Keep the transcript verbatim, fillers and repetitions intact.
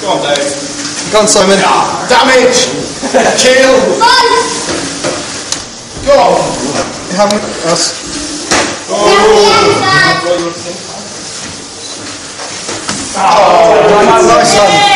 Come on, Dave. Go on, Simon. Damage! Kill! Go on! You haven't us. Oh! Oh, nice one.